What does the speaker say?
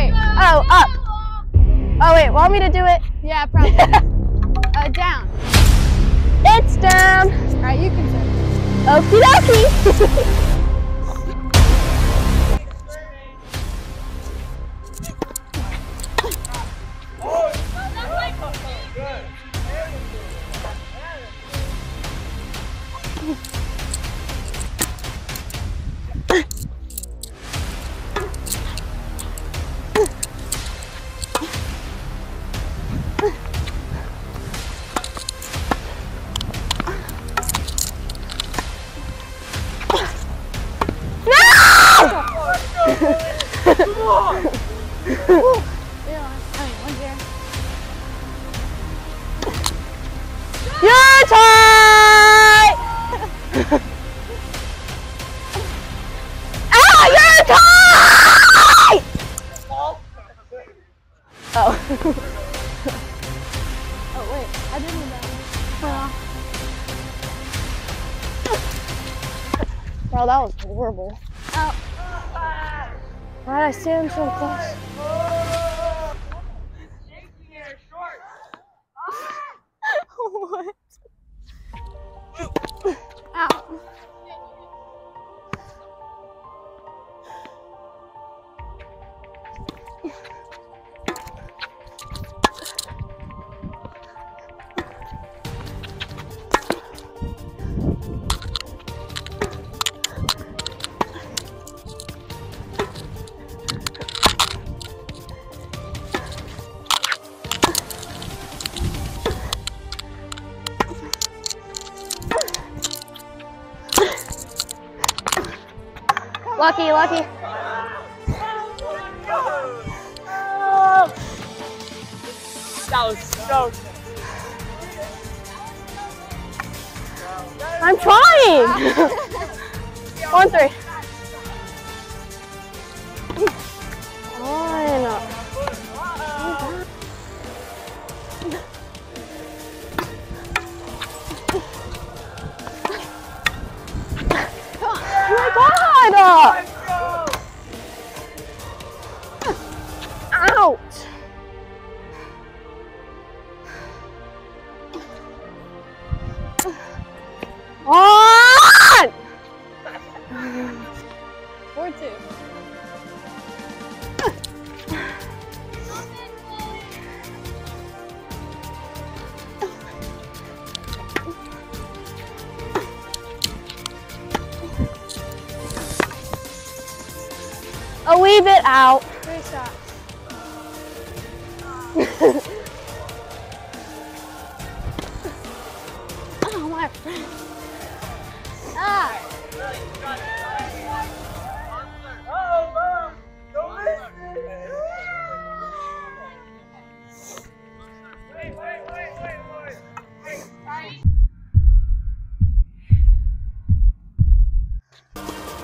Wait. Oh, up. Oh, wait, want me to do it? Yeah, probably. Down. It's down. All right, you can say it. Okie dokie. You're tight! Ah, you're tight! Oh. Oh, wait. I didn't know that. Bro, that was horrible. Oh. Why did I stand so close? What? Ow. Lucky, lucky. That was so good. I'm trying. 1-3. One. Oh my God! Out! On! 4-2. A wee bit out. 3 shots. Oh, my friend. Ah! Wait.